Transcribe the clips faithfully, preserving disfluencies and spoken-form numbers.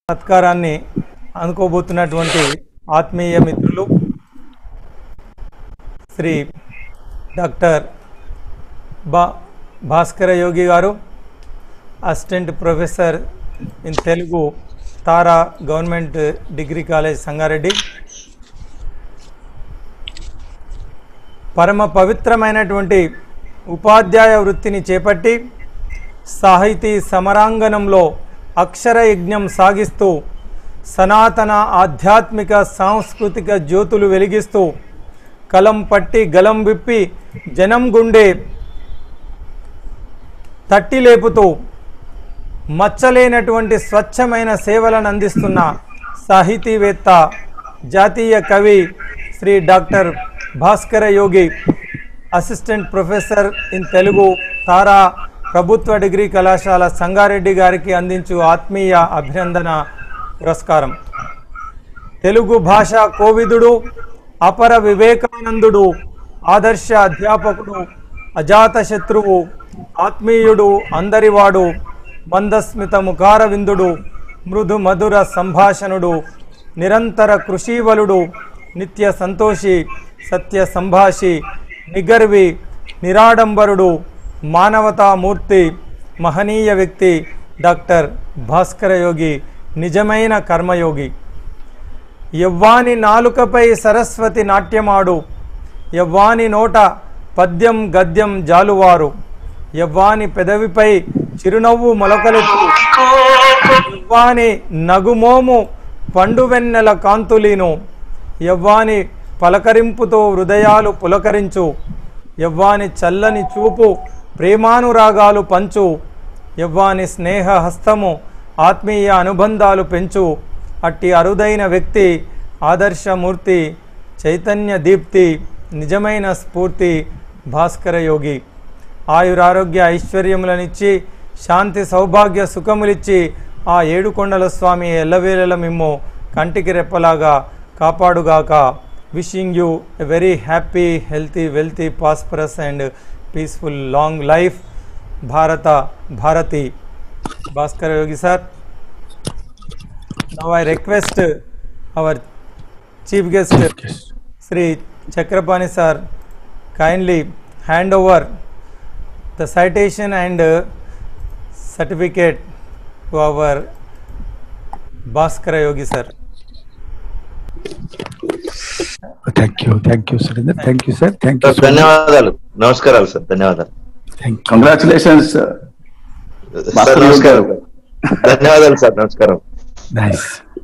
సత్కారాన్ని అందుకోబోతున్నటువంటి ఆత్మీయ మిత్రులు శ్రీ డాక్టర్ బా భాస్కర యోగి గారు, assistant professor in Telugu, Tara government degree college Sangareddy. పరమ పవిత్రమైనటువంటి ఉపాధ్యాయ వృత్తిని చేపట్టి సాహితీ సమరాంగణంలో అక్షర యజ్ఞం సాగిస్తూ సనాతన ఆధ్యాత్మిక సాంస్కృతిక జ్యోతులు వెలిగిస్తూ కలం పట్టి గలం విప్పి జనం గుండె తట్టి లేపుతూ మచ్చలేనటువంటి స్వచ్ఛమైన సేవలను అందిస్తున్న సాహితీవేత్త, జాతీయ కవి Shri doctor Bhaskara Yogi, assistant professor in Telugu, Tara ప్రభుత్వ డిగ్రీ కళాశాల సంగారెడ్డి గారికి అందించు ఆత్మీయ అభినందన పురస్కారం. తెలుగు భాష కోవిదుడు, అపర వివేకానందుడు, ఆదర్శ అధ్యాపకుడు, అజాత శత్రువు, ఆత్మీయుడు, అందరివాడు, మందస్మిత ముఖారవిందుడు, మృదు మధుర సంభాషణుడు, నిరంతర కృషీవలుడు, నిత్య సంతోషి, సత్య సంభాషి, నిగర్వి, నిరాడంబరుడు, మానవతామూర్తి, మహనీయ వ్యక్తి డాక్టర్ భాస్కర యోగి, నిజమైన కర్మయోగి. యవ్వాని నాలుకపై సరస్వతి నాట్యమాడు, యవ్వాని నోట పద్యం గద్యం జాలువారు, యవ్వాని పెదవిపై చిరునవ్వు మొలకలెత్తు, యవ్వాని నగుమోము పండువెన్నెల కాంతులీను, యవ్వాని పలకరింపుతో హృదయాలు పులకరించు, యవ్వాని చల్లని చూపు ప్రేమానురాగాలు పంచు, యవ్వాని స్నేహ హస్తము ఆత్మీయ అనుబంధాలు పెంచు. అట్టి అరుదైన వ్యక్తి, ఆదర్శమూర్తి, చైతన్య దీప్తి, నిజమైన స్ఫూర్తి భాస్కర యోగి. ఆయురారోగ్య ఐశ్వర్యములనిచ్చి శాంతి సౌభాగ్య సుఖములిచ్చి ఆ ఏడుకొండల స్వామి ఎల్లవేళల మిమ్ము కంటికి రెప్పలాగా కాపాడుగాక. Wishing you a very happy, healthy, wealthy, prosperous and peaceful long life. Bharata Bharati. Bhaskara Yogi sir, now I request our chief guest Sri Chakrapani sir kindly hand over the citation and uh, certificate to our Bhaskara Yogi sir. Thank you, thank you, sir. Thank you, sir. Thank you. ధన్యవాదాలు. నమస్కారాలు sir. ధన్యవాదాలు. Congratulations, sir. నమస్కారం. ధన్యవాదాలు sir. నమస్కారం. Nice.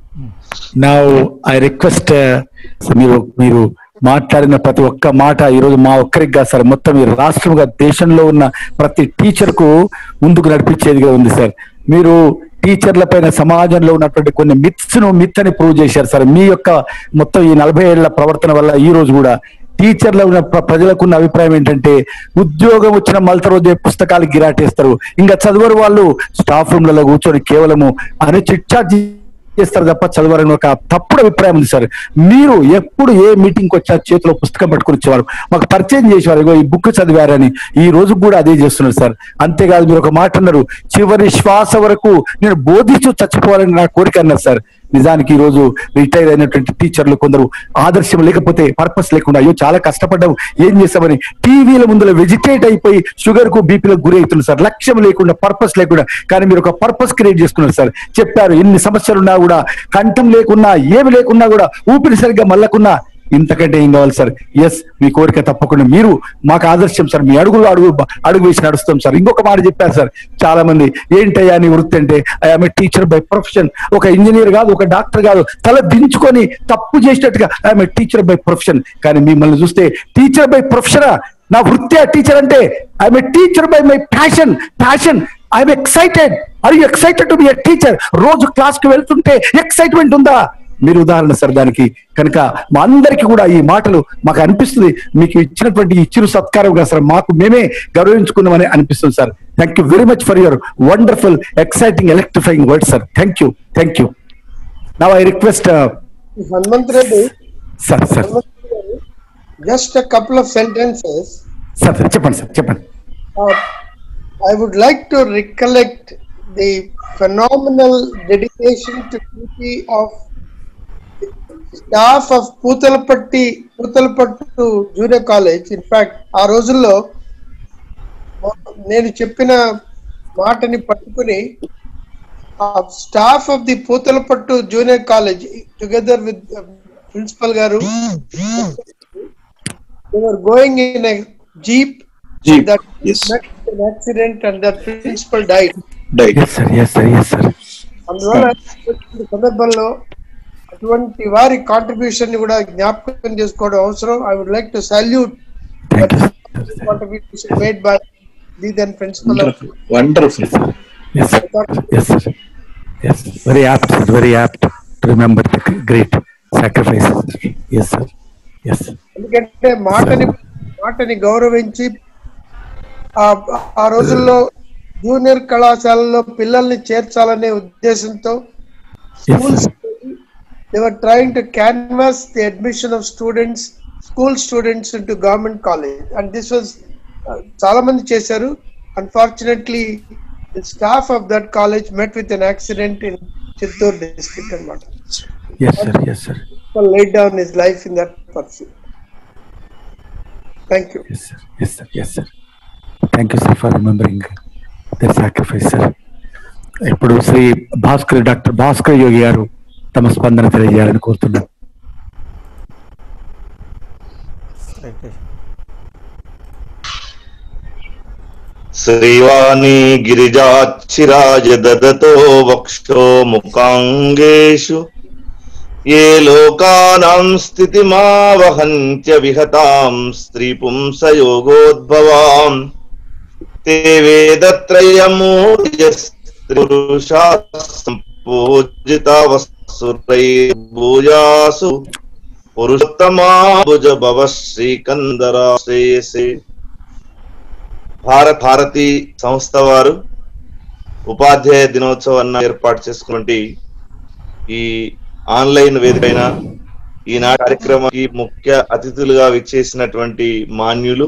Now I request uh, మీరు మీరు మాట్లాడిన ప్రతి ఒక్క మాట ఈరోజు మా ఒక్కరికి కాదు సార్, మొత్తం ఈ రాష్ట్రంగా దేశంలో ఉన్న ప్రతి టీచర్ కు ముందుకు నడిపించేదిగా ఉంది సార్. మీరు టీచర్ల పైన సమాజంలో ఉన్నటువంటి కొన్ని మిత్స్ ను మిత్ అని ప్రూవ్ చేశారు సార్. మీ యొక్క మొత్తం ఈ నలభై ఏళ్ల ప్రవర్తన వల్ల ఈ రోజు కూడా టీచర్ల ఉన్న ప్రజలకు ఉన్న అభిప్రాయం ఏంటంటే, ఉద్యోగం వచ్చిన మలత రోజే పుస్తకాలు గిరాటేస్తారు, ఇంకా చదువరు వాళ్ళు స్టాఫ్ రూమ్లలో కూర్చొని కేవలము అని చిట్చాట్ చేస్తారు తప్ప చదవరని ఒక తప్పుడు అభిప్రాయం ఉంది సార్. మీరు ఎప్పుడు ఏ మీటింగ్కి వచ్చా చేతిలో పుస్తకం పట్టుకుని వచ్చేవారు, మాకు పరిచయం చేసేవారు, ఇగో ఈ బుక్ చదివారని. ఈ రోజు కూడా అదే చేస్తున్నారు సార్. అంతేకాదు, మీరు ఒక మాట అన్నారు, చివరి శ్వాస వరకు నేను బోధిస్తూ చచ్చిపోవాలని నా కోరిక అన్నారు సార్. నిజానికి ఈ రోజు రిటైర్ అయినటువంటి టీచర్లు కొందరు ఆదర్శం లేకపోతే, పర్పస్ లేకుండా అయ్యో చాలా కష్టపడ్డాం ఏం చేస్తామని టీవీల ముందులో వెజిటేట్ అయిపోయి షుగర్ కు బీపీలకు గురి అవుతున్నారు సార్. లక్ష్యం లేకుండా, పర్పస్ లేకుండా. కానీ మీరు ఒక పర్పస్ క్రియేట్ చేసుకున్నారు సార్. చెప్పారు, ఎన్ని సమస్యలున్నా కూడా, కంఠం లేకున్నా, ఏమి లేకున్నా కూడా, ఊపిరి సరిగ్గా మళ్ళకున్నా, ఇంతకంటే ఏం కావాలి సార్? ఎస్, మీ కోరిక తప్పకుండా మీరు మాకు ఆదర్శం సార్. మీ అడుగులు అడుగు అడుగు వేసి నడుస్తాం సార్. ఇంకొక మాట చెప్పారు సార్, చాలా మంది ఏంటయ్యా నీ వృత్తి అంటే, I'm a teacher by profession. ఒక ఇంజనీర్ కాదు, ఒక డాక్టర్ కాదు, తల దించుకొని తప్పు చేసినట్టుగా I'm a teacher by profession. కానీ మిమ్మల్ని చూస్తే టీచర్ బై ప్రొఫెషనా? నా వృత్తి ఆ టీచర్ అంటే I'm a teacher by my passion. Passion, I'm excited. Are you excited to be a teacher? రోజు క్లాస్ కి వెళ్తుంటే ఎక్సైట్మెంట్ ఉందా? మీరు ఉదాహరణ సార్ దానికి. కనుక మా అందరికీ కూడా ఈ మాటలు మాకు అనిపిస్తుంది, మీకు ఇచ్చినటువంటి ఈ చిరు సత్కారంగా సార్ మాకు మేమే గౌరవించుకున్నామని అనిపిస్తుంది sir. Thank you very much for your wonderful, exciting, electrifying word sir. Thank you, thank you. Now I request Hanumanth Reddy sir. Sir just a couple of sentences. Sir చెప్పండి సార్, చెప్పండి. I would like to recollect the phenomenal dedication to duty of staff of Putalapatti Putalapattu Junior College. In fact, ఆ రోజుల్లో నేను చెప్పిన మాటని పట్టుకుని staff of the Puthalapattu junior college together with principal గారు they were going in a jeep, Jeep, that yes. met an accident and that principal died. Died. yes sir, yes sir, yes sir. అందువల్ల ఈ సందర్భంలో అటువంటి వారి contribution ని కూడా జ్ఞాపకం చేసుకోవడం అవసరం. I would like to salute Thank you. Contribution made by the then principal of Wonderful. Yes sir, yes sir, yes, very apt sir, very apt to remember the great sacrifices. Yes sir, yes. ఎందుకంటే మాటని మాటని గౌరవించి ఆ రోజుల్లో junior కళాశాలలో పిల్లల్ని చేర్చాలనే ఉద్దేశంతో schools they were trying to canvass the admission of students, school students into government college, and this was uh, చాలా మంది చేశారు. Unfortunately, the staff of that college met with an accident in Chittoor district అన్నమాట. Yes sir, yes sir, So laid down his life in that pursuit. Thank you. yes sir, yes sir, yes sir. Thank you sir for remembering their sacrifice sir. ఇప్పుడు Shri Bhaskar doctor Bhaskar Yogi గారు తమ స్పందన తెలియజేయాలని కోరుతున్నాను. శ్రీవాణి గిరిజాచ్చిరాజ దదతో వక్షో ముఖాంగేషు ఏ లోకానాం స్థితిమావహంత్య విహతాం స్త్రీ పుంసయోగోద్భవాం తే వేదత్రయమూర్తిపురుషా సంపూజితా వసురైర్భూయాసు పురుషోత్తమాభుజ భవ శ్రీకందరా శ్రేయసే. భారత్ భారతి సంస్థ వారు ఉపాధ్యాయ దినోత్సవాన్ని ఏర్పాటు చేసుకున్నటువంటి ఈ ఆన్లైన్ వేదికైన ఈనాటి కార్యక్రమానికి ముఖ్య అతిథులుగా విచ్చేసినటువంటి మాన్యులు,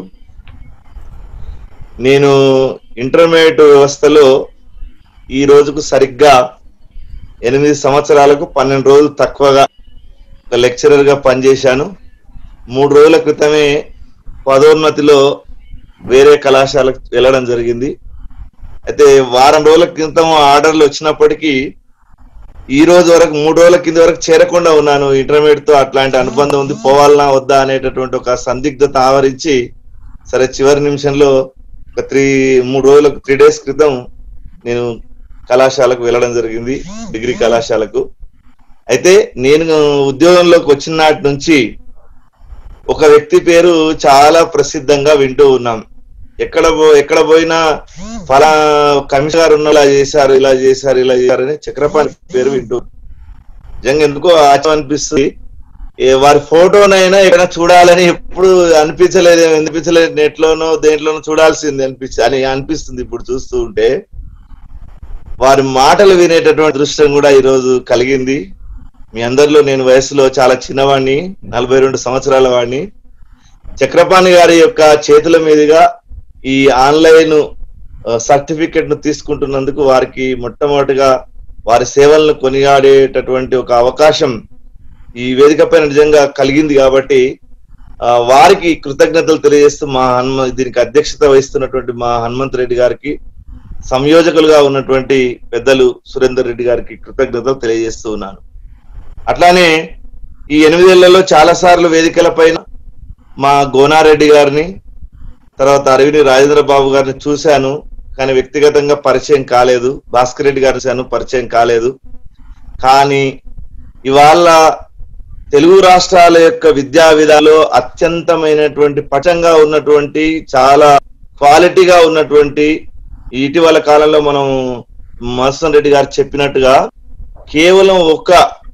నేను ఇంటర్మీడియట్ వ్యవస్థలో ఈ రోజుకు సరిగ్గా ఎనిమిది సంవత్సరాలకు పన్నెండు రోజులు తక్కువగా ఒక లెక్చరర్ గా పనిచేశాను. మూడు రోజుల క్రితమే పదోన్నతిలో వేరే కళాశాలకు వెళ్ళడం జరిగింది. అయితే వారం రోజుల క్రితం ఆర్డర్లు వచ్చినప్పటికీ ఈ రోజు వరకు మూడు రోజుల కింద వరకు చేరకుండా ఉన్నాను. ఇంటర్మీడియట్ తో అట్లాంటి అనుబంధం ఉంది, పోవాలనా వద్దా అనేటటువంటి ఒక సందిగ్ధత ఆవరించి సరే చివరి నిమిషంలో ఒక త్రీ మూడు రోజులకు త్రీ డేస్ క్రితం నేను కళాశాలకు వెళ్ళడం జరిగింది, డిగ్రీ కళాశాలకు. అయితే నేను ఉద్యోగంలోకి వచ్చిన నాటి నుంచి ఒక వ్యక్తి పేరు చాలా ప్రసిద్ధంగా వింటూ ఉన్నాం. ఎక్కడ పో ఎక్కడ పోయినా ఫలా కమిషనర్ గారు ఉన్న ఇలా చేశారు ఇలా చేశారు ఇలా చేశారని చక్రపాణి పేరు వింటూ నిజంగా ఎందుకో ఆశ్చర్యం అనిపిస్తుంది. వారి ఫోటోనైనా ఎక్కడ చూడాలని ఎప్పుడు అనిపించలేదు, అనిపించలేదు నెట్ లోనో దేంట్లోనో చూడాల్సింది అనిపించి అని అనిపిస్తుంది ఇప్పుడు చూస్తూ ఉంటే. వారి మాటలు వినేటటువంటి దృష్టం కూడా ఈరోజు కలిగింది. మీ అందరిలో నేను వయసులో చాలా చిన్నవాడిని, నలభై రెండు సంవత్సరాల వాడిని. చక్రపాణి గారి యొక్క చేతుల మీదుగా ఈ ఆన్లైన్ సర్టిఫికెట్ ను తీసుకుంటున్నందుకు వారికి మొట్టమొదటిగా వారి సేవలను కొనియాడేటటువంటి ఒక అవకాశం ఈ వేదిక పైన నిజంగా కలిగింది. కాబట్టి వారికి కృతజ్ఞతలు తెలియజేస్తూ మా హనుమ దీనికి అధ్యక్షత వహిస్తున్నటువంటి మా హనుమంత్ రెడ్డి గారికి, సంయోజకులుగా ఉన్నటువంటి పెద్దలు సురేందర్ రెడ్డి గారికి కృతజ్ఞతలు తెలియజేస్తూ ఉన్నాను. అట్లానే ఈ ఎనిమిదేళ్లలో చాలా సార్లు వేదికల పైన మా గోనారెడ్డి గారిని, తర్వాత అరవిని రాజేంద్ర బాబు గారిని చూశాను, కానీ వ్యక్తిగతంగా పరిచయం కాలేదు. భాస్కర్ రెడ్డి గారిని చూశాను, పరిచయం కాలేదు. కానీ ఇవాళ తెలుగు రాష్ట్రాల యొక్క విద్యా విధానంలో అత్యంతమైనటువంటి పటంగా ఉన్నటువంటి, చాలా క్వాలిటీగా ఉన్నటువంటి, ఇటీవల కాలంలో మనం మధుసూదన్ రెడ్డి గారు చెప్పినట్టుగా కేవలం ఒక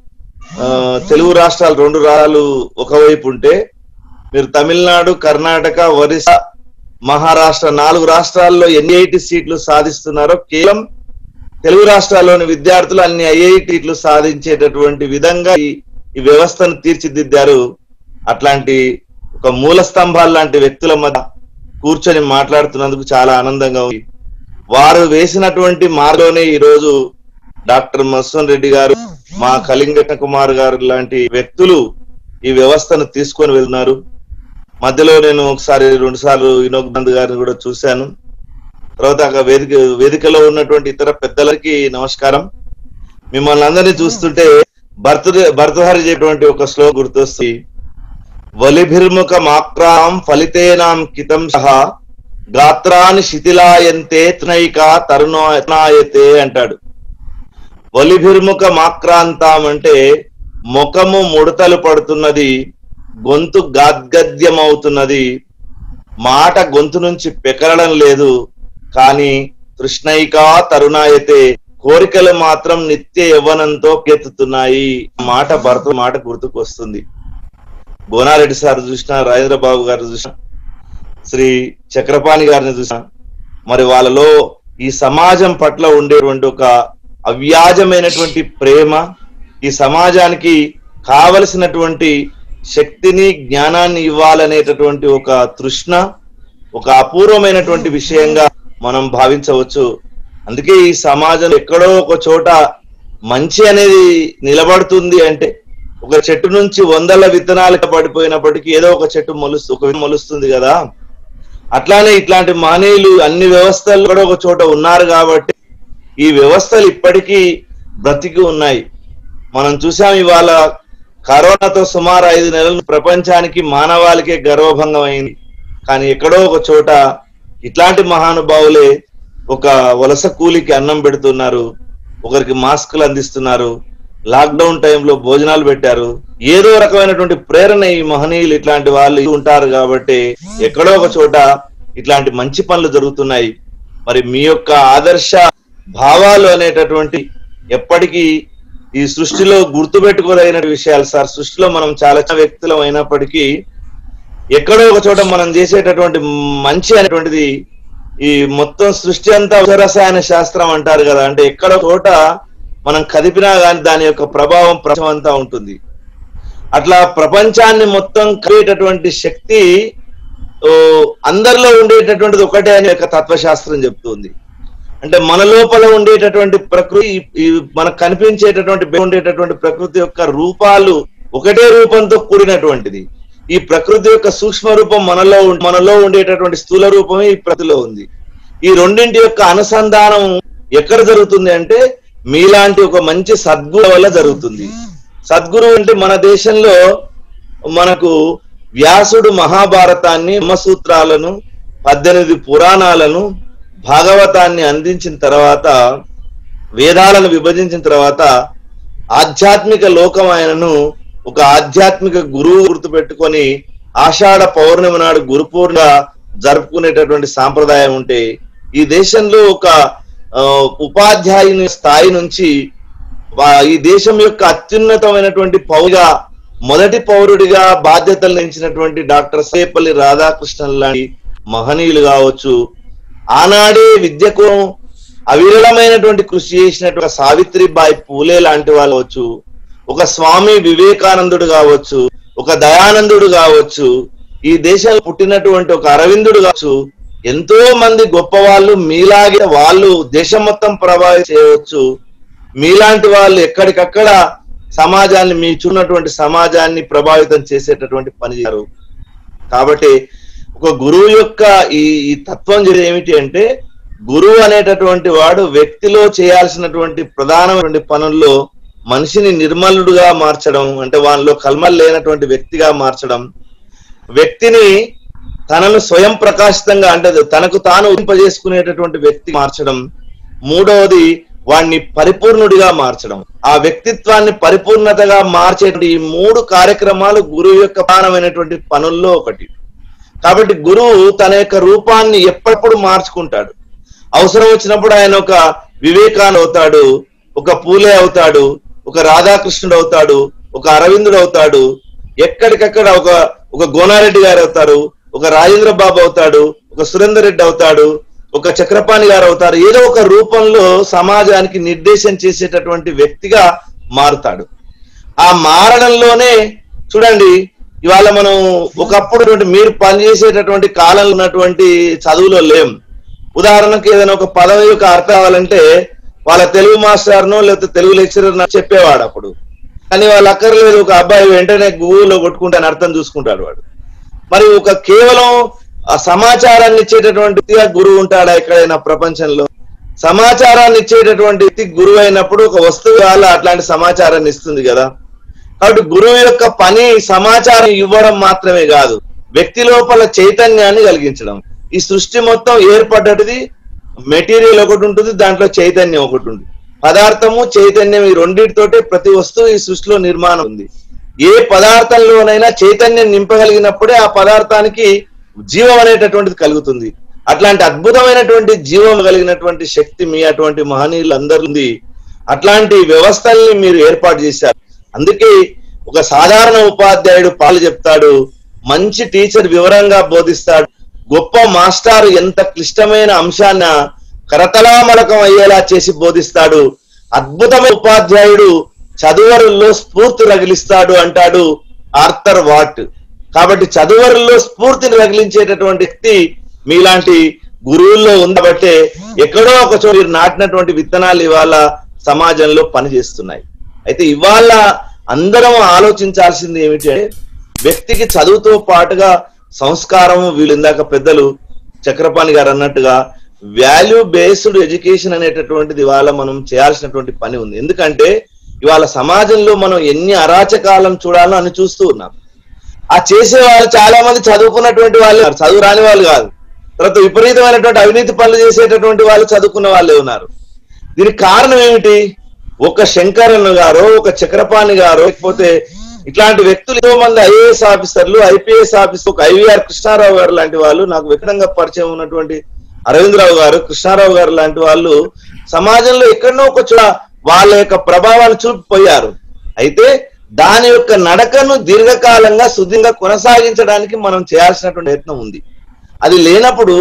తెలుగు రాష్ట్రాలు రెండు రాష్ట్రాలు ఒకవైపు ఉంటే మీరు తమిళనాడు, కర్ణాటక, ఒరిస్సా, మహారాష్ట్ర నాలుగు రాష్ట్రాల్లో ఎన్ని ఐఐటి సీట్లు సాధిస్తున్నారో కేవలం తెలుగు రాష్ట్రాల్లోని విద్యార్థులు అన్ని ఐఐటి సీట్లు సాధించేటటువంటి విధంగా ఈ వ్యవస్థను తీర్చిదిద్దారు. అట్లాంటి ఒక మూల స్తంభాలు లాంటి వ్యక్తుల మధ్య కూర్చొని మాట్లాడుతున్నందుకు చాలా ఆనందంగా ఉంది. వారు వేసినటువంటి మార్గంలోనే ఈరోజు డాక్టర్ మధుసూదన్ రెడ్డి గారు, మా కళింగ కుమార్ గారు లాంటి వ్యక్తులు ఈ వ్యవస్థను తీసుకొని వెళ్తున్నారు. మధ్యలో నేను ఒకసారి రెండు సార్లు వినోద్ బంద్ గారిని కూడా చూశాను. తర్వాత వేదిక వేదికలో ఉన్నటువంటి ఇతర పెద్దలకి నమస్కారం. మిమ్మల్ని అందరినీ చూస్తుంటే భర్తృ భర్తృహరి చెప్పినటువంటి ఒక శ్లోకం గుర్తొస్తుంది. వలిభిర్ముఖ మాక్రాం ఫలితేనాం కితం సహా గాత్రాన్ని శిథిలాయంతే త్నైక తరుణాయతే అంటాడు. వలిభిర్ముఖ మాక్రాంతం అంటే ముఖము ముడతలు పడుతున్నది, గొంతు గాద్గద్యం అవుతున్నది, మాట గొంతు నుంచి పెకరడం లేదు, కానీ తృష్ణైక తరుణాయతే కోరికలు మాత్రం నిత్య యవ్వనంతో కెత్తుతున్నాయి. మాట భర్త మాట గుర్తుకు వస్తుంది. గోనారెడ్డి సార్ చూసిన, రాజేంద్ర బాబు గారు చూసిన, శ్రీ చక్రపాణి గారిని చూసిన, మరి వాళ్ళలో ఈ సమాజం పట్ల ఉండేటువంటి ఒక అవ్యాజమైనటువంటి ప్రేమ, ఈ సమాజానికి కావలసినటువంటి శక్తిని జ్ఞానాన్ని ఇవ్వాలనేటటువంటి ఒక తృష్ణ ఒక అపూర్వమైనటువంటి విషయంగా మనం భావించవచ్చు. అందుకే ఈ సమాజం ఎక్కడో ఒక చోట మంచి అనేది నిలబడుతుంది అంటే, ఒక చెట్టు నుంచి వందల విత్తనాలు పడిపోయినప్పటికీ ఏదో ఒక చెట్టు మొలుస్తు ఒక మొలుస్తుంది కదా. అట్లానే ఇట్లాంటి మానవులు అన్ని వ్యవస్థలు కూడా ఒక చోట ఉన్నారు కాబట్టి ఈ వ్యవస్థలు ఇప్పటికీ బ్రతికి ఉన్నాయి. మనం చూసాం ఇవాళ కరోనాతో సుమారు ఐదు నెలలు ప్రపంచానికి మానవాళికే గర్వభంగం అయింది. కానీ ఎక్కడో ఒక చోట ఇట్లాంటి మహానుభావులే ఒక వలస కూలికి అన్నం పెడుతున్నారు, ఒకరికి మాస్కులు అందిస్తున్నారు, లాక్డౌన్ టైంలో భోజనాలు పెట్టారు. ఏదో రకమైనటువంటి ప్రేరణ ఈ మహనీయులు ఇట్లాంటి వాళ్ళు ఉంటారు కాబట్టి ఎక్కడో ఒక చోట ఇట్లాంటి మంచి పనులు జరుగుతున్నాయి. మరి మీ యొక్క ఆదర్శ భావాలు అనేటటువంటి ఎప్పటికీ ఈ సృష్టిలో గుర్తుపెట్టుకోదగిన విషయాలు సార్. సృష్టిలో మనం చాలా వ్యక్తులం అయినప్పటికీ ఎక్కడో ఒక చోట మనం చేసేటటువంటి మంచి అనేటువంటిది ఈ మొత్తం సృష్టి అంతా రసాయన శాస్త్రం అంటారు కదా, అంటే ఎక్కడో చోట మనం కదిపినా కానీ దాని యొక్క ప్రభావం ప్రపంచం అంతా ఉంటుంది. అట్లా ప్రపంచాన్ని మొత్తం కలిగేటటువంటి శక్తి అందరిలో ఉండేటటువంటిది ఒకటే అనే ఒక తత్వశాస్త్రం చెప్తుంది. అంటే మన లోపల ఉండేటటువంటి ప్రకృతి, మనకు కనిపించేటటువంటి ఉండేటటువంటి ప్రకృతి యొక్క రూపాలు ఒకటే రూపంతో కూడినటువంటిది. ఈ ప్రకృతి యొక్క సూక్ష్మ రూపం మనలో మనలో ఉండేటటువంటి స్థూల రూపమే ఈ ప్రకృతిలో ఉంది. ఈ రెండింటి యొక్క అనుసంధానం ఎక్కడ జరుగుతుంది అంటే మీలాంటి ఒక మంచి సద్గురు వల్ల జరుగుతుంది. సద్గురు అంటే మన దేశంలో మనకు వ్యాసుడు మహాభారతాన్ని, బ్రహ్మసూత్రాలను, పద్దెనిమిది పురాణాలను, భాగవతాన్ని అందించిన తర్వాత, వేదాలను విభజించిన తర్వాత ఆధ్యాత్మిక లోకం ఆయనను ఒక ఆధ్యాత్మిక గురువు గుర్తు పెట్టుకొని ఆషాఢ పౌర్ణమి నాడు గురు పూర్ణిమ జరుపుకునేటటువంటి సాంప్రదాయం ఉంటే, ఈ దేశంలో ఒక ఉపాధ్యాయుని స్థాయి నుంచి ఈ దేశం యొక్క అత్యున్నతమైనటువంటి పౌరుగా, మొదటి పౌరుడిగా బాధ్యతలు నిలిచినటువంటి డాక్టర్ సేపల్లి రాధాకృష్ణన్ లాంటి మహనీయులు కావచ్చు, ఆనాడే విద్యకు అవిరళమైనటువంటి కృషి చేసినటువంటి సావిత్రిబాయి పూలే లాంటి వాళ్ళు కావచ్చు, ఒక స్వామి వివేకానందుడు కావచ్చు, ఒక దయానందుడు కావచ్చు, ఈ దేశంలో పుట్టినటువంటి ఒక అరవిందుడు కావచ్చు, ఎంతో మంది గొప్ప వాళ్ళు మీలాగే వాళ్ళు దేశం మొత్తం ప్రభావితం చేయవచ్చు. మీలాంటి వాళ్ళు ఎక్కడికక్కడ సమాజాన్ని, మీ చూన్నటువంటి సమాజాన్ని ప్రభావితం చేసేటటువంటి పని చేశారు. కాబట్టి ఒక గురువు యొక్క ఈ ఈ తత్వం ఏమిటి అంటే, గురువు అనేటటువంటి వాడు వ్యక్తిలో చేయాల్సినటువంటి ప్రధానమైనటువంటి పనుల్లో మనిషిని నిర్మలుడుగా మార్చడం, అంటే వాళ్ళలో కల్మలు లేనటువంటి వ్యక్తిగా మార్చడం, వ్యక్తిని తనను స్వయం ప్రకాశితంగా అంటే తనకు తాను ఉదింపజేసుకునేటటువంటి వ్యక్తి మార్చడం, మూడవది వాడిని పరిపూర్ణుడిగా మార్చడం, ఆ వ్యక్తిత్వాన్ని పరిపూర్ణతగా మార్చేటువంటి ఈ మూడు కార్యక్రమాలు గురువు యొక్క ప్రధానమైనటువంటి పనుల్లో ఒకటి. కాబట్టి గురువు తన యొక్క రూపాన్ని ఎప్పటిప్పుడు మార్చుకుంటాడు. అవసరం వచ్చినప్పుడు ఆయన ఒక వివేకానంద అవుతాడు, ఒక పూలే అవుతాడు, ఒక రాధాకృష్ణుడు అవుతాడు, ఒక అరవిందుడు అవుతాడు, ఎక్కడికక్కడ ఒక ఒక గోనారెడ్డి గారు అవుతారు, ఒక రాజేంద్ర బాబు అవుతాడు, ఒక సురేందర్ రెడ్డి అవుతాడు, ఒక చక్రపాణి గారు అవుతారు. ఏదో ఒక రూపంలో సమాజానికి నిర్దేశం చేసేటటువంటి వ్యక్తిగా మారుతాడు. ఆ మారడంలోనే చూడండి, ఇవాళ మనం ఒకప్పుడు మీరు పనిచేసేటటువంటి కాలంలో ఉన్నటువంటి చదువులో లేం. ఉదాహరణకు ఏదైనా ఒక పదం యొక్క అర్థం కావాలంటే వాళ్ళ తెలుగు మాస్టర్నో లేకపోతే తెలుగు లెక్చరర్ చెప్పేవాడు అప్పుడు. కానీ వాళ్ళు అక్కర్లేదు, ఒక అబ్బాయి వెంటనే గూగుల్లో కొట్టుకుంటే అర్థం చూసుకుంటాడు వాడు. మరి ఒక కేవలం ఆ సమాచారాన్ని ఇచ్చేటటువంటి వ్యక్తిగా గురువు ఉంటాడా ఎక్కడైనా ప్రపంచంలో? సమాచారాన్ని ఇచ్చేటటువంటి వ్యక్తి గురువు అయినప్పుడు ఒక వస్తువు వల్ల అట్లాంటి సమాచారాన్ని ఇస్తుంది కదా. కాబట్టి గురువు యొక్క పని సమాచారం ఇవ్వడం మాత్రమే కాదు, వ్యక్తి లోపల చైతన్యాన్ని కలిగించడం. ఈ సృష్టి మొత్తం ఏర్పడ్డది మెటీరియల్ ఒకటి ఉంటుంది, దాంట్లో చైతన్యం ఒకటి ఉంది. పదార్థము చైతన్యం ఈ రెండింటితోటే ప్రతి వస్తువు ఈ సృష్టిలో నిర్మాణం ఉంది. ఏ పదార్థంలోనైనా చైతన్యం నింపగలిగినప్పుడే ఆ పదార్థానికి జీవం అనేటటువంటిది కలుగుతుంది. అట్లాంటి అద్భుతమైనటువంటి జీవం కలిగినటువంటి శక్తి మీ అటువంటి మహనీయులందరూ ఉంది. అట్లాంటి వ్యవస్థల్ని మీరు ఏర్పాటు చేశారు. అందుకే ఒక సాధారణ ఉపాధ్యాయుడు పాలు చెప్తాడు, మంచి టీచర్ వివరంగా బోధిస్తాడు, గొప్ప మాస్టారు ఎంత క్లిష్టమైన అంశాన్న కరతలామలకం అయ్యేలా చేసి బోధిస్తాడు, అద్భుతమైన ఉపాధ్యాయుడు చదువరుల్లో స్ఫూర్తి రగిలిస్తాడు అంటాడు ఆర్థర్ వాట్. కాబట్టి చదువరుల్లో స్ఫూర్తిని రగిలించేటటువంటి వ్యక్తి మీలాంటి గురువుల్లో ఉంది. కాబట్టి ఎక్కడో ఒక చోట మీరు నాటినటువంటి విత్తనాలు ఇవాళ సమాజంలో పనిచేస్తున్నాయి. అయితే ఇవాళ అందరం ఆలోచించాల్సింది ఏమిటంటే, వ్యక్తికి చదువుతో పాటుగా సంస్కారము, వీళ్ళు ఇందాక పెద్దలు చక్రపాణి గారు అన్నట్టుగా వాల్యూ బేస్డ్ ఎడ్యుకేషన్ అనేటటువంటిది ఇవాళ మనం చేయాల్సినటువంటి పని ఉంది. ఎందుకంటే ఇవాళ సమాజంలో మనం ఎన్ని అరాచకాలను చూడాలో అని చూస్తూ ఉన్నాం. ఆ చేసే వాళ్ళు చాలా మంది చదువుకున్నటువంటి వాళ్ళు, చదువు రాని వాళ్ళు కాదు. తర్వాత విపరీతమైనటువంటి అవినీతి పనులు చేసేటటువంటి వాళ్ళు చదువుకున్న వాళ్ళే ఉన్నారు. దీనికి కారణం ఏమిటి? ఒక శంకరన్ గారో, ఒక చక్రపాణి గారో, లేకపోతే ఇట్లాంటి వ్యక్తులు ఎంతో మంది ఐఏఎస్ ఆఫీసర్లు, ఐపీఎస్ ఆఫీసర్, ఒక ఐవీఆర్ కృష్ణారావు గారు లాంటి వాళ్ళు, నాకు వ్యక్తిగతంగా పరిచయం ఉన్నటువంటి అరవిందరావు గారు, కృష్ణారావు గారు లాంటి వాళ్ళు సమాజంలో ఎక్కడనో ఒక చోట వాళ్ళ యొక్క ప్రభావాన్ని చూపిపోయారు. అయితే దాని యొక్క నడకను దీర్ఘకాలంగా శుద్ధిగా కొనసాగించడానికి మనం చేయాల్సినటువంటి ప్రయత్నం ఉంది. అది లేనప్పుడు,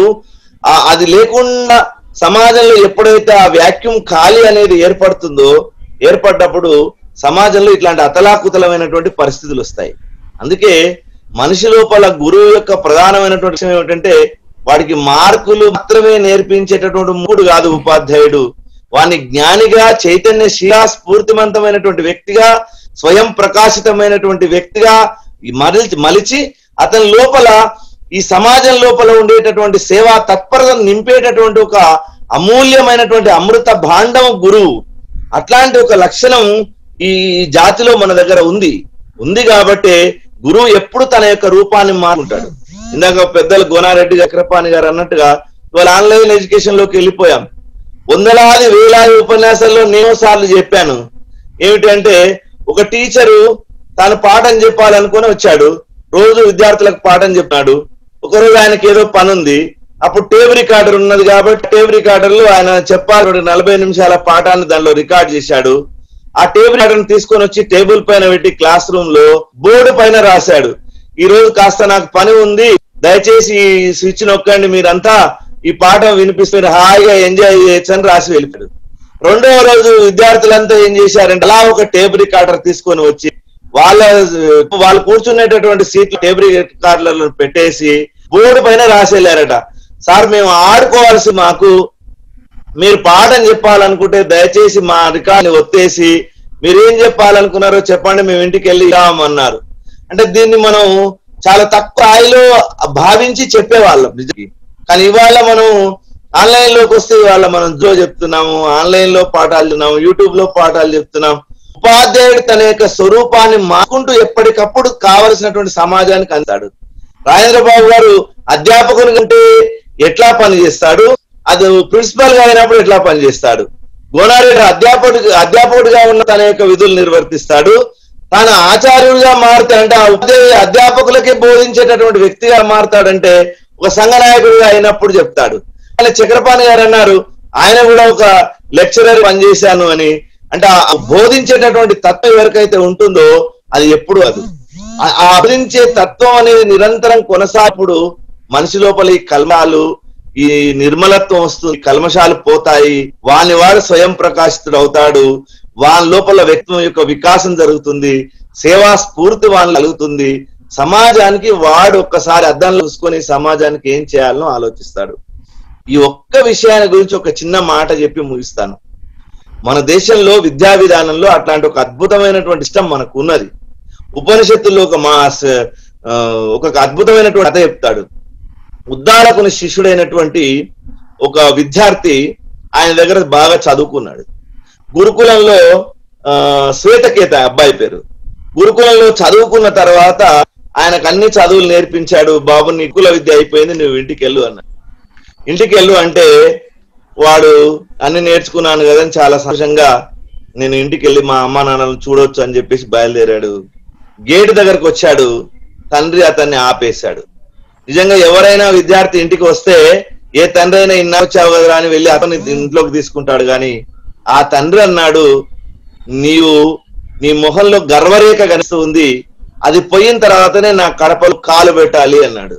అది లేకుండా సమాజంలో ఎప్పుడైతే ఆ వ్యాక్యూమ్ ఖాళీ అనేది ఏర్పడుతుందో, ఏర్పడ్డప్పుడు సమాజంలో ఇట్లాంటి అతలాకుతలమైనటువంటి పరిస్థితులు వస్తాయి. అందుకే మనిషి లోపల గురువు యొక్క ప్రధానమైనటువంటి విషయం ఏమిటంటే, వాడికి మార్కులు మాత్రమే నేర్పించేటటువంటి మూడు కాదు ఉపాధ్యాయుడు, వాని జ్ఞానిగా, చైతన్యశీల, స్ఫూర్తివంతమైనటువంటి వ్యక్తిగా, స్వయం ప్రకాశితమైనటువంటి వ్యక్తిగా మలిచి మలిచి అతని లోపల ఈ సమాజం లోపల ఉండేటటువంటి సేవా తత్పరతను నింపేటటువంటి ఒక అమూల్యమైనటువంటి అమృత భాండం గురువు. అట్లాంటి ఒక లక్షణం ఈ జాతిలో మన దగ్గర ఉంది ఉంది కాబట్టి గురువు ఎప్పుడు తన యొక్క రూపాన్ని మారుంటాడు. ఇందాక పెద్దలు గోనారెడ్డి చక్రపాణి గారు అన్నట్టుగా ఇవాళ ఆన్లైన్ ఎడ్యుకేషన్ లోకి వెళ్ళిపోయాం. వందలాది వేలాది ఉపన్యాసాల్లో నేను సార్లు చెప్పాను ఏమిటంటే, ఒక టీచరు తాను పాఠం చెప్పాలనుకుని వచ్చాడు, రోజు విద్యార్థులకు పాఠం చెప్పాడు. ఒకరోజు ఆయనకి ఏదో పని ఉంది, అప్పుడు టేబుల్ రికార్డర్ ఉన్నది కాబట్టి టేబుల్ రికార్డర్ లో ఆయన చెప్పాలి నలభై నిమిషాల పాఠాన్ని దానిలో రికార్డ్ చేశాడు. ఆ టేబుల్ రికార్డర్ తీసుకొని వచ్చి టేబుల్ పైన పెట్టి క్లాస్ రూమ్ లో బోర్డు పైన రాశాడు, ఈ రోజు కాస్త నాకు పని ఉంది, దయచేసి ఈ స్విచ్ నొక్కండి, మీరంతా ఈ పాఠం వినిపిస్తే హాయిగా ఎంజాయ్ చేయొచ్చు అని రాసి వెళ్ళిపోయాడు. రెండవ రోజు విద్యార్థులంతా ఏం చేశారంటే, అలా ఒక టేబుల్ రికార్డర్ తీసుకొని వచ్చి వాళ్ళ వాళ్ళు కూర్చునేటటువంటి సీట్లు టేబుల్ రికార్డర్లను పెట్టేసి బోర్డు పైన రాసి వెళ్ళారట. సార్ మేము ఆడుకోవాల్సి, మాకు మీరు పాఠం చెప్పాలనుకుంటే దయచేసి మా రికార్డుని ఒత్తేసి మీరేం చెప్పాలనుకున్నారో చెప్పండి, మేము ఇంటికి వెళ్ళి రామన్నారు. అంటే దీన్ని మనం చాలా తక్కువ స్థాయిలో భావించి చెప్పేవాళ్ళం నిజంగా. కానీ ఇవాళ మనం ఆన్లైన్ లోకి వస్తే ఇవాళ మనం జో చెప్తున్నాము, ఆన్లైన్ లో పాఠాలు చెప్తున్నాము, యూట్యూబ్ లో పాఠాలు చెప్తున్నాం. ఉపాధ్యాయుడు తన యొక్క స్వరూపాన్ని మాకుంటూ ఎప్పటికప్పుడు కావలసినటువంటి సమాజానికి అందాడు. రాజేంద్ర బాబు గారు అధ్యాపకుని కంటే ఎట్లా పనిచేస్తాడు, అది ప్రిన్సిపల్ గా అయినప్పుడు ఎట్లా పనిచేస్తాడు. గోనారెడ్డి అధ్యాపకుడు అధ్యాపకుడిగా ఉన్న తన యొక్క విధులు నిర్వర్తిస్తాడు. తాను ఆచార్యుడిగా మారుతా అంటే ఆ ఉపాధ్యాయ అధ్యాపకులకే బోధించేటటువంటి వ్యక్తిగా మారుతాడంటే ఒక సంఘ నాయకుడిగా అయినప్పుడు చెప్తాడు. ఆయన చక్రపాణి గారు అన్నారు, ఆయన కూడా ఒక లెక్చరర్ పనిచేశాను అని. అంటే ఆ బోధించేటటువంటి తత్వం ఎవరికైతే ఉంటుందో అది ఎప్పుడు అది ఆ బోధించే తత్వం అనేది నిరంతరం కొనసాగుడు మనిషి లోపల ఈ కల్మాలు, ఈ నిర్మలత్వం వస్తుంది, కల్మషాలు పోతాయి, వాని వాడు స్వయం ప్రకాశితుడు అవుతాడు, వాని లోపల వ్యక్తిత్వం యొక్క వికాసం జరుగుతుంది, సేవా స్ఫూర్తి వాని కలుగుతుంది. సమాజానికి వాడు ఒక్కసారి అద్దంలో చూసుకొని సమాజానికి ఏం చేయాలనో ఆలోచిస్తాడు. ఈ ఒక్క విషయాన్ని గురించి ఒక చిన్న మాట చెప్పి ముగిస్తాను. మన దేశంలో విద్యా విధానంలో అట్లాంటి ఒక అద్భుతమైనటువంటి ఇష్టం మనకు ఉన్నది. ఉపనిషత్తుల్లో ఒక మా ఒక అద్భుతమైనటువంటి కథ చెప్తాడు. ఉద్దాలకుని శిష్యుడైనటువంటి ఒక విద్యార్థి ఆయన దగ్గర బాగా చదువుకున్నాడు. గురుకులంలో ఆ శ్వేతకేత అబ్బాయి పేరు. గురుకులంలో చదువుకున్న తర్వాత ఆయనకు అన్ని చదువులు నేర్పించాడు. బాబు నీ కుల విద్య అయిపోయింది, నువ్వు ఇంటికి వెళ్ళు అన్నాడు. ఇంటికి వెళ్ళు అంటే వాడు అన్ని నేర్చుకున్నాను కదా అని చాలా సంతోషంగా నేను ఇంటికి వెళ్ళి మా అమ్మ నాన్నలను చూడొచ్చు అని చెప్పేసి బయలుదేరాడు. గేటు దగ్గరకు వచ్చాడు. తండ్రి అతన్ని ఆపేశాడు. నిజంగా ఎవరైనా విద్యార్థి ఇంటికి వస్తే ఏ తండ్రి అయినా ఇన్నా వచ్చావు కదరా అని వెళ్ళి అతన్ని ఇంట్లోకి తీసుకుంటాడు. కానీ ఆ తండ్రి అన్నాడు, నీవు నీ మొహంలో గర్వరేఖ కనిపిస్తూ ఉంది, అది పోయిన తర్వాతనే నా కడపలు కాలు పెట్టాలి అన్నాడు.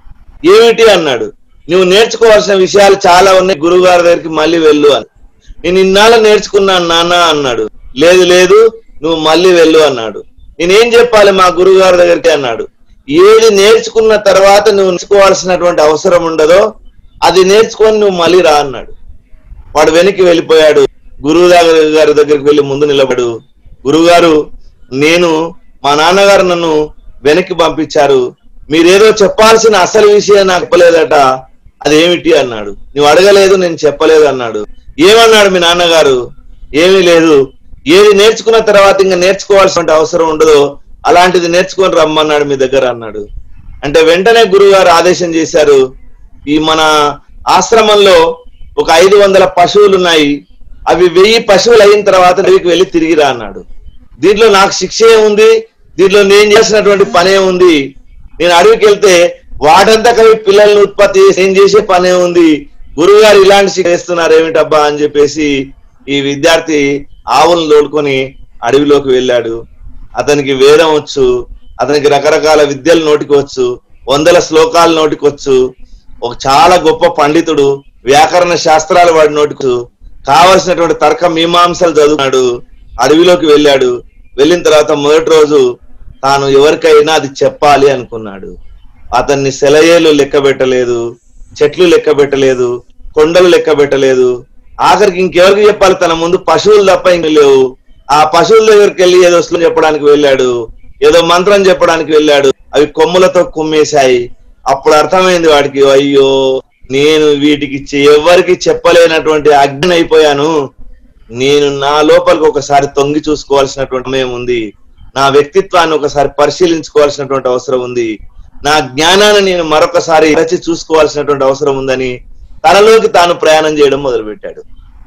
ఏమిటి అన్నాడు. నువ్వు నేర్చుకోవాల్సిన విషయాలు చాలా ఉన్నాయి, గురువు గారి దగ్గరికి మళ్ళీ వెళ్ళు అని. నేను ఇన్నాళ్ళు నేర్చుకున్నాను నాన్న అన్నాడు. లేదు లేదు నువ్వు మళ్ళీ వెళ్ళు అన్నాడు. నేనేం చెప్పాలి మా గురువు గారి దగ్గరికి అన్నాడు. ఏది నేర్చుకున్న తర్వాత నువ్వు నేర్చుకోవాల్సినటువంటి అవసరం ఉండదో అది నేర్చుకొని నువ్వు మళ్ళీ రా అన్నాడు. వాడు వెనక్కి వెళ్ళిపోయాడు. గురువు గారి దగ్గరికి వెళ్ళి ముందు నిలబడు. గురువుగారు, నేను మా నాన్నగారు నన్ను వెనక్కి పంపించారు, మీరేదో చెప్పాల్సిన అసలు విషయం నాకు చెప్పలేదట, అదేమిటి అన్నాడు. నువ్వు అడగలేదు, నేను చెప్పలేదు అన్నాడు. ఏమన్నాడు మీ నాన్నగారు? ఏమీ లేదు, ఏది నేర్చుకున్న తర్వాత ఇంకా నేర్చుకోవాల్సిన అవసరం ఉండదో అలాంటిది నేర్చుకొని రమ్మన్నాడు మీ దగ్గర అన్నాడు. అంటే వెంటనే గురువు గారు ఆదేశం చేశారు, ఈ మన ఆశ్రమంలో ఒక ఐదు వందల పశువులు ఉన్నాయి, అవి వెయ్యి పశువులు అయిన తర్వాత అడవికి వెళ్ళి తిరిగిరా అన్నాడు. దీంట్లో నాకు శిక్ష ఏముంది, దీంట్లో నేను చేసినటువంటి పనే ఉంది. నేను అడవికి వెళ్తే వాటంతా కవి పిల్లల్ని ఉత్పత్తి చేసి నేను చేసే పనే ఉంది, గురువు గారు ఇలాంటి శిక్ష చేస్తున్నారు ఏమిటబ్బా అని చెప్పేసి ఈ విద్యార్థి ఆవులను తోడుకొని అడవిలోకి వెళ్ళాడు. అతనికి వేదం వచ్చు, అతనికి రకరకాల విద్యలు నోటికొచ్చు, వందల శ్లోకాలు నోటికొచ్చు, ఒక చాలా గొప్ప పండితుడు, వ్యాకరణ శాస్త్రాలు వాడి నోటికొచ్చు, కావలసినటువంటి తర్క మీమాంసలు చదువుకున్నాడు. అడవిలోకి వెళ్ళాడు. వెళ్ళిన తర్వాత మొదటి రోజు తాను ఎవరికైనా అది చెప్పాలి అనుకున్నాడు. అతన్ని సెలయేలు లెక్క పెట్టలేదు, చెట్లు లెక్క పెట్టలేదు, కొండలు లెక్క పెట్టలేదు. ఆఖరికి ఇంకెవరికి చెప్పాలి, తన ముందు పశువులు తప్ప ఇంక లేవు. ఆ పశువుల దగ్గరికి వెళ్ళి ఏదో శ్లోకం చెప్పడానికి వెళ్ళాడు, ఏదో మంత్రం చెప్పడానికి వెళ్ళాడు. అవి కొమ్ములతో కుమ్మేశాయి. అప్పుడు అర్థమైంది వాడికి, అయ్యో నేను వీటికి ఎవరికి చెప్పలేనటువంటి అజ్ఞాని అయిపోయాను. నేను నా లోపలికి ఒకసారి తొంగి చూసుకోవాల్సినటువంటి సమయం ఉంది, నా వ్యక్తిత్వాన్ని ఒకసారి పరిశీలించుకోవాల్సినటువంటి అవసరం ఉంది, నా జ్ఞానాన్ని నేను మరొకసారి రచి చూసుకోవాల్సినటువంటి అవసరం ఉందని తనలోకి తాను ప్రయాణం చేయడం మొదలుపెట్టాడు.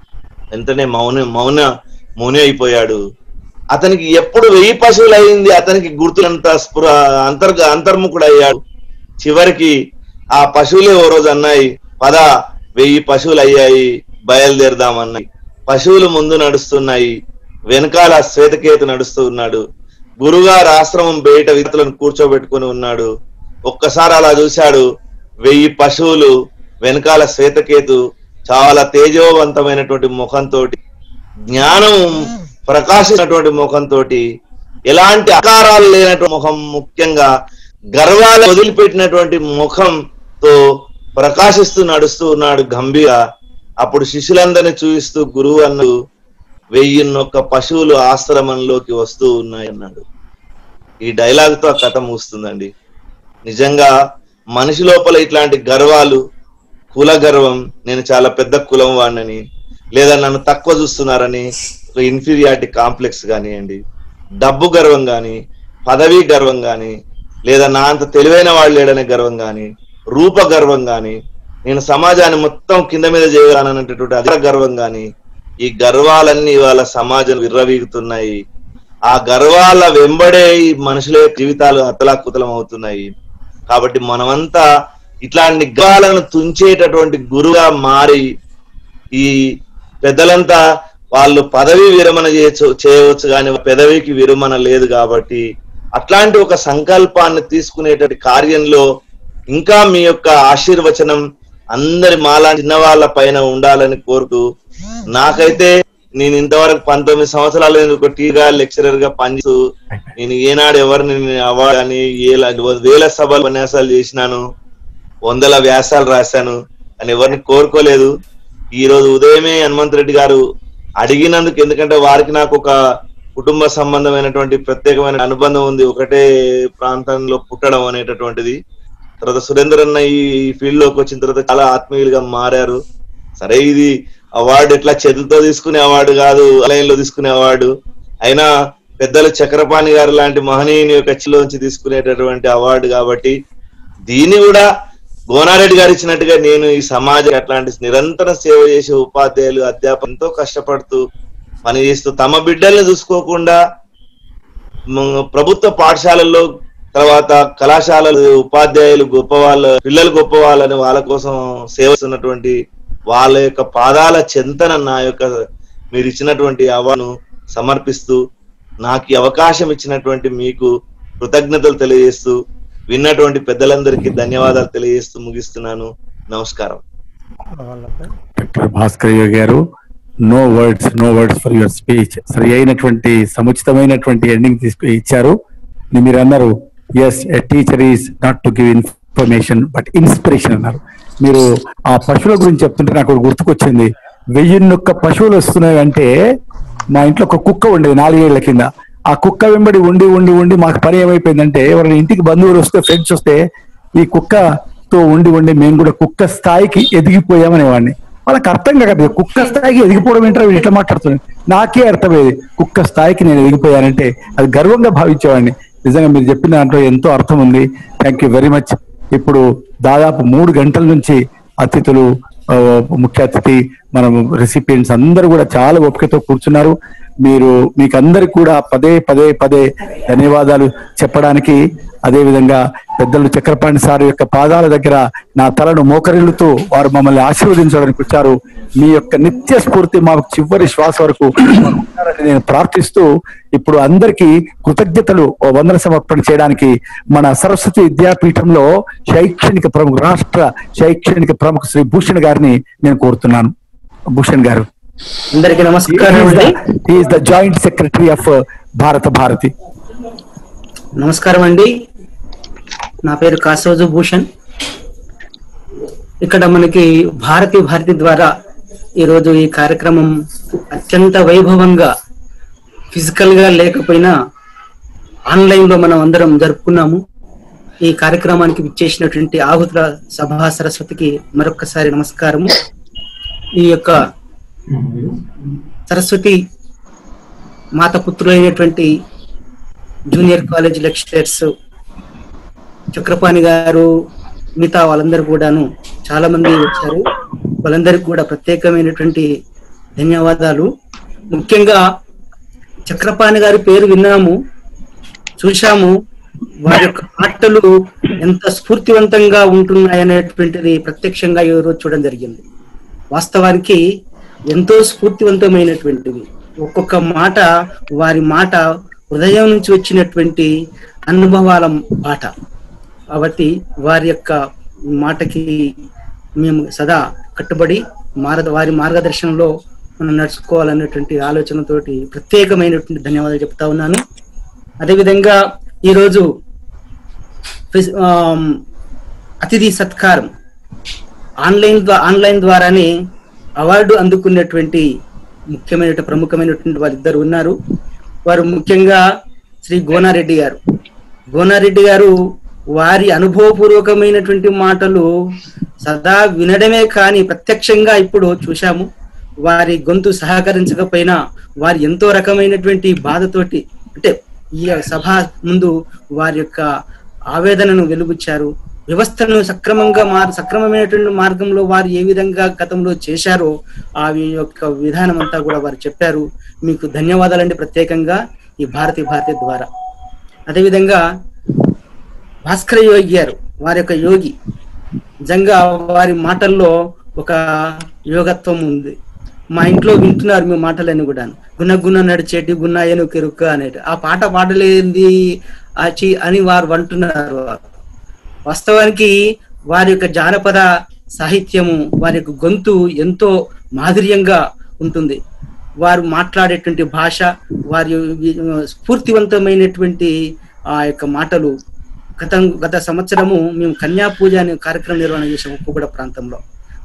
వెంటనే మౌన మౌన మౌని అయిపోయాడు. అతనికి ఎప్పుడు వెయ్యి పశువులు అయింది అతనికి గుర్తులంత స్పృ అంతర్గ అంతర్ముఖుడు అయ్యాడు. చివరికి ఆ పశువులే ఓ రోజు అన్నాయి, పద వెయ్యి పశువులు అయ్యాయి, బయలుదేరదామన్నాయి. పశువులు ముందు నడుస్తున్నాయి, వెనకాల శ్వేతకేతు నడుస్తూ ఉన్నాడు. గురుగారు ఆశ్రమం బయట విద్యార్థులను కూర్చోబెట్టుకుని ఉన్నాడు. ఒక్కసారి అలా చూశాడు, వెయ్యి పశువులు, వెనకాల శ్వేతకేతు చాలా తేజోవంతమైనటువంటి ముఖంతో, జ్ఞానం ప్రకాశించినటువంటి ముఖంతో, ఎలాంటి ఆకారాలు లేనటువంటి ముఖం, ముఖ్యంగా గర్వాలు వదిలిపెట్టినటువంటి ముఖంతో ప్రకాశిస్తూ నడుస్తూ ఉన్నాడు గంభీర. అప్పుడు శిష్యులందరినీ చూపిస్తూ గురువు అన్నాడు, వెయ్యిన్నొక్క పశువులు ఆశ్రమంలోకి వస్తూ ఉన్నాయి అన్నాడు. ఈ డైలాగ్ తో ఆ కథ ముగుస్తుందండి. నిజంగా మనిషి లోపల ఇట్లాంటి గర్వాలు, కుల గర్వం, నేను చాలా పెద్ద కులం వాడినని, లేదా నన్ను తక్కువ చూస్తున్నారని ఇన్ఫీరియారిటీ కాంప్లెక్స్ కానివ్వండి, డబ్బు గర్వం కానీ, పదవీ గర్వం కానీ, లేదా నా అంత తెలివైన వాళ్ళు లేడనే గర్వం కానీ, రూప గర్వం కానీ, నేను సమాజాన్ని మొత్తం కింద మీద చేయగలననేటటువంటి అధిక గర్వం కానీ, ఈ గర్వాలన్నీ ఇవాళ సమాజం విర్రవీగుతున్నాయి. ఆ గర్వాల వెంబడే ఈ మనుషుల జీవితాలు అతలాకుతలం అవుతున్నాయి. కాబట్టి మనమంతా ఇట్లాంటి గర్వాలను తుంచేటటువంటి గురువుగా మారి, ఈ పెద్దలంతా వాళ్ళు పదవి విరమణ చేయొచ్చు చేయవచ్చు కానీ పెదవికి విరమణ లేదు. కాబట్టి అట్లాంటి ఒక సంకల్పాన్ని తీసుకునేటటువంటి కార్యంలో ఇంకా మీ యొక్క ఆశీర్వచనం అందరి మాలా చిన్నవాళ్ళ పైన ఉండాలని కోరుతూ, నాకైతే నేను ఇంతవరకు పంతొమ్మిది సంవత్సరాలు ఒక టీగా లెక్చరర్ గా పనిచేస్తూ నేను ఏనాడు ఎవరిని అవార్డు అని వేల సభలు ఉపన్యాసాలు చేసినాను, వందల వ్యాసాలు రాశాను. అని ఎవరిని కోరుకోలేదు. ఈ రోజు ఉదయమే హనుమంత్ రెడ్డి గారు అడిగినందుకు, ఎందుకంటే వారికి నాకు ఒక కుటుంబ సంబంధమైనటువంటి ప్రత్యేకమైన అనుబంధం ఉంది, ఒకటే ప్రాంతంలో పుట్టడం అనేటటువంటిది. తర్వాత సురేందర్ అన్న ఈ ఫీల్డ్ లోకి వచ్చిన తర్వాత చాలా ఆత్మీయులుగా మారారు. సరే, ఇది అవార్డు ఎట్లా చేతులతో తీసుకునే అవార్డు కాదు, ఆన్లైన్ లో తీసుకునే అవార్డు అయినా పెద్దలు చక్రపాణి గారు లాంటి మహనీయుని యొక్క కచ్చిలోంచి తీసుకునేటటువంటి అవార్డు కాబట్టి దీన్ని కూడా గోనారెడ్డి గారు ఇచ్చినట్టుగా నేను ఈ సమాజం అట్లాంటి నిరంతరం సేవ చేసే ఉపాధ్యాయులు, అధ్యాపకులు ఎంతో కష్టపడుతూ పనిచేస్తూ తమ బిడ్డల్ని చూసుకోకుండా ప్రభుత్వ పాఠశాలల్లో తర్వాత కళాశాలలు ఉపాధ్యాయులు గొప్ప వాళ్ళ పిల్లలు గొప్ప వాళ్ళని వాళ్ళ కోసం సేవిస్తున్నటువంటి వాళ్ళ యొక్క పాదాల చెంతన నా యొక్క మీరు ఇచ్చినటువంటి అవార్డును సమర్పిస్తూ నాకు ఈ అవకాశం ఇచ్చినటువంటి మీకు కృతజ్ఞతలు తెలియజేస్తూ విన్నటువంటి పెద్దలందరికీ ధన్యవాదాలు తెలియజేస్తూ ముగిస్తున్నాను. నమస్కారం. డాక్టర్ భాస్కర్ గారు, no words no words for your speech. సరి అయినటువంటి సముచితమైనటువంటి ఎండింగ్ తీసుకు ఇచ్చారు. మీరు అన్నారు yes, a teacher is not to give information but inspiration అన్నారు. మీరు ఆ పశువుల గురించి చెప్తుంటే నాకు గుర్తుకొచ్చింది. వెయ్యిన్నొక్క పశువులు వస్తున్నాయి అంటే మా ఇంట్లో ఒక కుక్క ఉండేది నాలుగేళ్ల కింద. ఆ కుక్క వెంబడి ఉండి ఉండి ఉండి మాకు పని ఏమైపోయిందంటే, ఎవరైనా ఇంటికి బంధువులు వస్తే, ఫ్రెండ్స్ వస్తే ఈ కుక్కతో ఉండి ఉండి మేము కూడా కుక్క స్థాయికి ఎదిగిపోయామనేవాడిని. వాళ్ళకి అర్థం కాదు కుక్క స్థాయికి ఎదిగిపోవడం ఏంటో వీళ్ళు ఎట్లా మాట్లాడుతున్నాను. నాకే అర్థమయ్యేది కుక్క స్థాయికి నేను ఎదిగిపోయానంటే అది గర్వంగా భావించేవాడిని. నిజంగా మీరు చెప్పిన దాంట్లో ఎంతో అర్థం ఉంది. Thank you very much. ఇప్పుడు దాదాపు మూడు గంటల నుంచి అతిథులు, ముఖ్య అతిథి, మనం రెసిపియెంట్స్ అందరూ కూడా చాలా ఓపికతో కూర్చున్నారు. మీరు మీకు అందరికి కూడా పదే పదే పదే ధన్యవాదాలు చెప్పడానికి, అదే విధంగా పెద్దలు చక్రపాణి సార్ యొక్క పాదాల దగ్గర నా తలను మోకరిల్లుతూ వారు మమ్మల్ని ఆశీర్వదించడానికి వచ్చారు. మీ యొక్క నిత్య స్ఫూర్తి మాకు చివరి శ్వాస వరకు ఉండాలని నేను ప్రార్థిస్తూ ఇప్పుడు అందరికీ కృతజ్ఞతలు వందన సమర్పణ చేయడానికి మన సరస్వతి విద్యాపీఠంలో శైక్షణిక ప్రముఖ రాష్ట్ర శైక్షణిక ప్రముఖ శ్రీ భూషణ్ గారిని నేను కోరుతున్నాను. భూషణ్ గారు, అందరికీ నమస్కారం అండి. He is the joint secretary of Bharata Bharati. నమస్కారం అండి, నా పేరు కాసోజు భూషణ్. ఇక్కడ మనకి భారతి భారతి ద్వారా ఈరోజు ఈ కార్యక్రమం అత్యంత వైభవంగా ఫిజికల్ గా లేకపోయినా ఆన్లైన్ లో మనం అందరం జరుపుకున్నాము. ఈ కార్యక్రమానికి విచ్చేసినటువంటి ఆహుతుల సభా సరస్వతికి మరొకసారి నమస్కారము. ఈ యొక్క సరస్వతి మాత పుత్రులైనటువంటి జూనియర్ కాలేజ్ లెక్చరర్స్ చక్రపాణి గారు, మిగతా వాళ్ళందరూ కూడాను చాలా మంది వచ్చారు. వాళ్ళందరికీ కూడా ప్రత్యేకమైనటువంటి ధన్యవాదాలు. ముఖ్యంగా చక్రపాణి గారి పేరు విన్నాము, చూశాము. వారి యొక్క మాటలు ఎంత స్ఫూర్తివంతంగా ఉంటున్నాయనేటువంటిది ప్రత్యక్షంగా ఈ రోజు చూడడం జరిగింది. వాస్తవానికి ఎంతో స్ఫూర్తివంతమైనటువంటిది. ఒక్కొక్క మాట వారి మాట హృదయం నుంచి వచ్చినటువంటి అనుభవాల పాట. కాబట్టి వారి యొక్క మాటకి మేము సదా కట్టుబడి మార్గ వారి మార్గదర్శనంలో మనం నడుచుకోవాలనేటువంటి ఆలోచనతోటి ప్రత్యేకమైనటువంటి ధన్యవాదాలు చెప్తా ఉన్నాను. అదేవిధంగా ఈరోజు అతిథి సత్కారం ఆన్లైన్ ఆన్లైన్ ద్వారానే అవార్డు అందుకున్నటువంటి ముఖ్యమైన ప్రముఖమైనటువంటి వాళ్ళిద్దరు ఉన్నారు. వారు ముఖ్యంగా శ్రీ గోనారెడ్డి గారు. గోనారెడ్డి గారు వారి అనుభవపూర్వకమైనటువంటి మాటలు సదా వినడమే కానీ ప్రత్యక్షంగా ఇప్పుడు చూశాము. వారి గొంతు సహకరించకపోయినా వారు ఎంతో రకమైనటువంటి బాధతోటి, అంటే ఈ సభ ముందు వారి యొక్క ఆవేదనను వెలుబుచ్చారు. వ్యవస్థను సక్రమంగా మార్ సక్రమమైనటువంటి మార్గంలో వారు ఏ విధంగా గతంలో చేశారో ఆ యొక్క విధానం అంతా కూడా వారు చెప్పారు. మీకు ధన్యవాదాలండి ప్రత్యేకంగా ఈ భారతీ భారతి ద్వారా. అదేవిధంగా భాస్కర్ యోగి గారు, వారి యొక్క యోగి, నిజంగా వారి మాటల్లో ఒక యోగత్వం ఉంది. మా ఇంట్లో వింటున్నారు మీ మాటలన్నీ కూడా. గున్న గున్న నడిచేటి గున్నాయను కెరుక్క అనేటి ఆ పాట పాడలేంది ఆచి అని వారు అంటున్నారు. వాస్తవానికి వారి యొక్క జానపద సాహిత్యము, వారి యొక్క గొంతు ఎంతో మాధుర్యంగా ఉంటుంది. వారు మాట్లాడేటువంటి భాష, వారి స్ఫూర్తివంతమైనటువంటి ఆ యొక్క మాటలు. గత గత సంవత్సరము మేము కన్యా పూజ అనే కార్యక్రమం నిర్వహణ చేసాము ఉప్పుగూడ ప్రాంతంలో.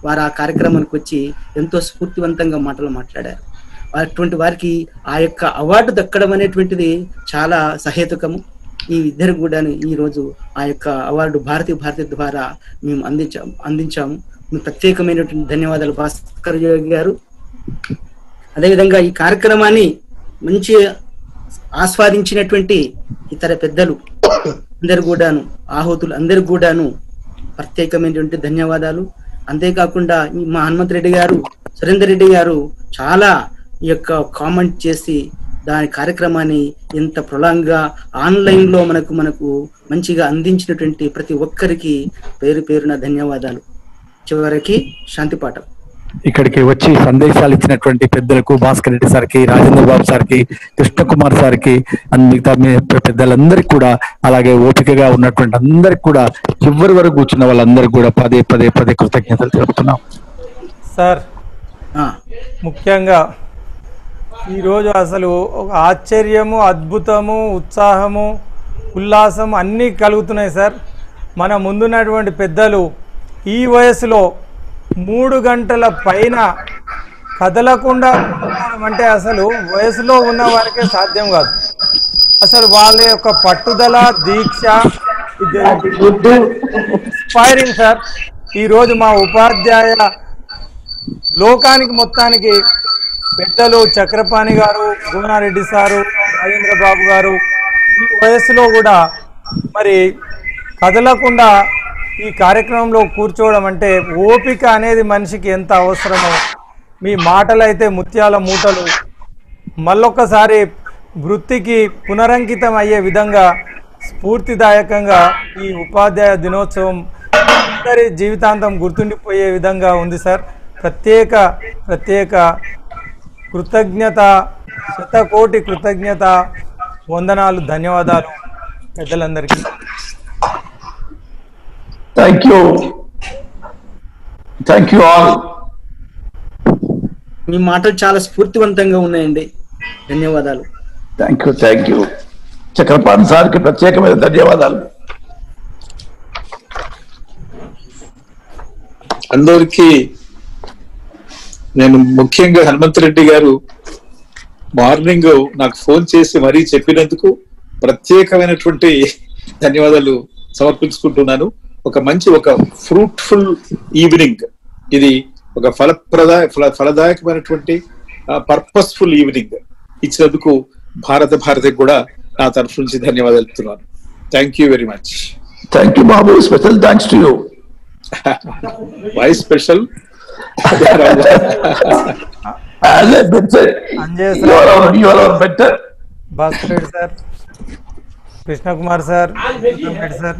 వారు ఆ కార్యక్రమానికి వచ్చి ఎంతో స్ఫూర్తివంతంగా మాటలు మాట్లాడారు. అటువంటి వారికి ఆ యొక్క అవార్డు దక్కడం అనేటువంటిది చాలా సహేతుకము. ఈ ఇద్దరు కూడా ఈ రోజు ఆ యొక్క అవార్డు భారతీ భారతి ద్వారా మేము అందించాము అందించాము ప్రత్యేకమైనటువంటి ధన్యవాదాలు భాస్కర్ యోగి గారు. అదేవిధంగా ఈ కార్యక్రమాన్ని మంచి ఆస్వాదించినటువంటి ఇతర పెద్దలు అందరు కూడాను, ఆహుతులు అందరు కూడాను ప్రత్యేకమైనటువంటి ధన్యవాదాలు. అంతేకాకుండా మా హనుమంత్ రెడ్డి గారు, సురేందర్ రెడ్డి గారు చాలా ఈ యొక్క కామెంట్ చేసి దాని కార్యక్రమాన్ని ఎంత ప్రొలాంగ్గా ఆన్లైన్ లో మనకు మనకు మంచిగా అందించినటువంటి ప్రతి ఒక్కరికి పేరు పేరున ధన్యవాదాలు. చివరికి శాంతి పాఠం. ఇక్కడికి వచ్చి సందేశాలు ఇచ్చినటువంటి పెద్దలకు భాస్కర్ రెడ్డి సార్కి, రాజేంద్ర బాబు సార్కి, కృష్ణకుమార్ సార్కి, మిగతా పెద్దలందరికీ కూడా, అలాగే ఓపికగా ఉన్నటువంటి అందరికి కూడా, చివరి వరకు కూర్చున్న వాళ్ళందరికీ కూడా పదే పదే పదే కృతజ్ఞతలు తెలుపుతున్నాం. సార్ ముఖ్యంగా ఈరోజు అసలు ఒక ఆశ్చర్యము, అద్భుతము, ఉత్సాహము, ఉల్లాసం అన్నీ కలుగుతున్నాయి సార్. మన ముందున్నటువంటి పెద్దలు ఈ వయసులో మూడు గంటల పైన కదలకుండా అంటే అసలు వయసులో ఉన్న వారికే సాధ్యం కాదు. అసలు వాళ్ళ యొక్క పట్టుదల, దీక్ష ఇన్స్పైరింగ్ సార్. ఈరోజు మా ఉపాధ్యాయ లోకానికి మొత్తానికి పెద్దలు చక్రపాణి గారు, గోనారెడ్డి సారు, రాజేంద్ర బాబు గారు ఈ వయసులో కూడా మరి కదలకుండా ఈ కార్యక్రమంలో కూర్చోవడం అంటే ఓపిక అనేది మనిషికి ఎంత అవసరమో మీ మాటలైతే ముత్యాల మూటలు. మళ్ళొక్కసారి వృత్తికి పునరంకితం అయ్యే విధంగా స్ఫూర్తిదాయకంగా ఈ ఉపాధ్యాయ దినోత్సవం అందరి జీవితాంతం గుర్తుండిపోయే విధంగా ఉంది సార్. ప్రత్యేక ప్రత్యేక కృతజ్ఞత, శతకోటి కృతజ్ఞత, వందనాలు, ధన్యవాదాలు పెద్దలందరికీ. Thank you thank you all. మీ మాటలు చాలా స్ఫూర్తివంతంగా ఉన్నాయండి. ధన్యవాదాలు. Thank you thank you Chakrapani సార్కి ప్రత్యేకమైన ధన్యవాదాలు. అందరికీ నేను ముఖ్యంగా హనుమంత్ రెడ్డి గారు మార్నింగ్ నాకు ఫోన్ చేసి మరీ చెప్పినందుకు ప్రత్యేకమైనటువంటి ధన్యవాదాలు సమర్పించుకుంటున్నాను. ఒక మంచి ఒక ఫ్రూట్ఫుల్ ఈవినింగ్ ఇది, ఒక ఫలప్రదాయ ఫలదాయకమైనటువంటి పర్పస్ఫుల్ ఈవినింగ్ ఇచ్చినందుకు భారత భారతికి కూడా నా తరఫు నుంచి ధన్యవాదాలు చెప్తున్నాను. Thank you very much. Thank you బాబు. Special thanks to you. Why special? Bhaskar Reddy sir, Krishnakumar sir, Reddy sir,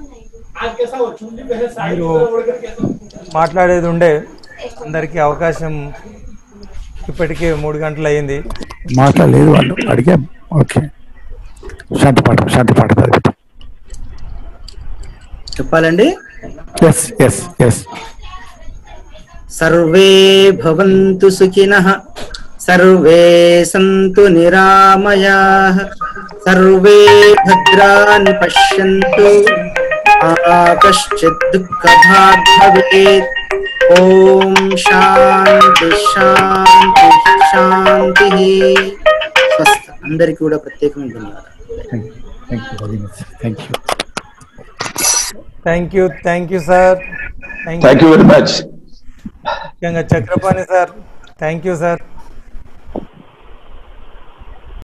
మీరు మాట్లాడేది ఉండే అందరికీ అవకాశం ఇప్పటికే మూడు గంటలు అయ్యింది. మాట్లాడలేదు వాళ్ళు, అడిగాం. ఓకే, శాంతి పాఠం శాంతి పాఠం చెప్పాలండి. ఎస్ ఎస్ ఎస్ సర్వే భవంతు సుఖినః, సర్వే సంతు నిరామయాః, సర్వే భద్రాని పశ్యంతు, మా కశ్చిత్ దుఃఖభాగ్ భవేత్. ఓం శాంతి శాంతి శాంతి. స్వస్థ. అందరికీ కూడా ప్రత్యేకమైన ధన్యవాదాలు. Thank you thank you thank you sir. Thank you very much. ముఖ్యంగా Chakrapani sir, thank you sir.